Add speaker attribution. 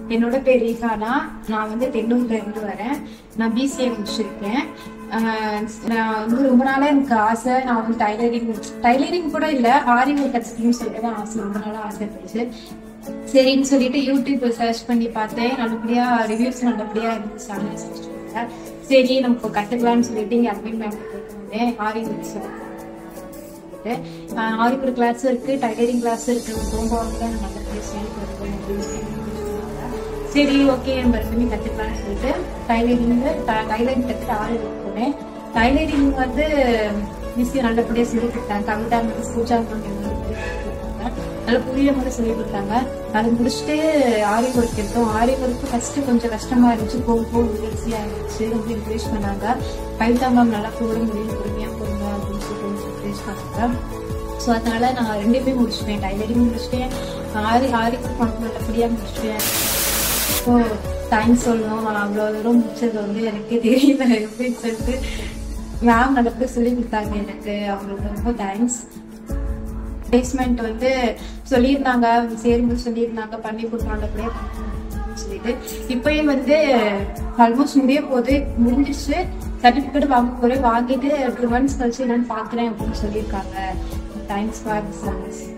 Speaker 1: என்னோட பேர் ரீகானா. நான் வந்து தென்னூர்ல இருந்து வரேன். நான் பிசிஏ முடிச்சிருக்கேன். நான் வந்து ரொம்ப நாளா எனக்கு ஆசை. நான் வந்து டைலரிங் கூட இல்லை, ஆரி ஒர்க் கற்றுக்கணும்னு சொல்லிட்டு தான் ஆசை, ரொம்ப நாளா ஆசை இருந்துச்சு. சரின்னு சொல்லிட்டு யூடியூப் சர்ச் பண்ணி பார்த்தேன். நல்லபடியா ரிவ்யூஸ் நல்லபடியா இருந்துச்சு. சரி நம்ம கற்றுக்கலாம்னு சொல்லிட்டு இங்கே அட்மிட் வந்தேன். Aari work aari work class இருக்கு, டைலரிங் கிளாஸ் இருக்கு. ரொம்ப நல்லபடியா சொல்லி கொடுப்பேன் அப்படின்னு சரி ஓகே நம்ம ரெண்டுமே கற்றுக்கலாம்னு சொல்லிட்டு டைலரிங் கற்றுட்டு ஆரி ஒர்க் போனேன். டைலரிங் வந்து மிஸ் நல்லபடியாக சொல்லி கொடுத்தாங்க. கவிதா மிஸ், பூஜா நல்லா புரியுற மாதிரி சொல்லி கொடுத்தாங்க. அதை முடிச்சுட்டு ஆரி ஒர்க் எடுத்தோம். ஆரி ஒர்க்கு ஃபர்ஸ்ட் கொஞ்சம் கஷ்டமா இருந்துச்சு, போக ஈஸியா இருந்துச்சு. ரொம்ப என்கரேஜ் பண்ணாங்க. கவிதா மேம் நல்லா போட முடியும், பொறுமையா போடுங்க அப்படின்னு சொல்லி கொஞ்சம் என்கரேஜ் பண்ணாங்க. ஸோ அதனால நான் ரெண்டுமே முடிச்சுட்டேன். டைலரிங் முடிச்சுட்டேன், ஆரி ஒர்க் நல்லபடியா முடிச்சுட்டேன். இப்போ தேங்க்ஸ் சொல்லணும். அவ்வளோ தூரம் முடிச்சது வந்து எனக்கே தெரியல எப்படின்னு சொல்லிட்டு மேம் நல்லபடியா சொல்லி கொடுத்தாங்க எனக்கு. அவங்களுக்கு ரொம்ப தேங்க்ஸ். பிளேஸ்மெண்ட் வந்து சொல்லியிருந்தாங்க, சேரும்போது சொல்லியிருந்தாங்க பண்ணி கொடுக்கணும் நல்லபடியா சொல்லிட்டு. இப்பயும் வந்து ஆல்மோஸ்ட் முடிஞ்சிருச்சு. சர்டிஃபிகேட் வாங்க போறேன். வாங்கிட்டு 2 months கழிச்சு என்னன்னு பாக்குறேன் அப்படின்னு சொல்லியிருக்காங்க. Thanks for this service.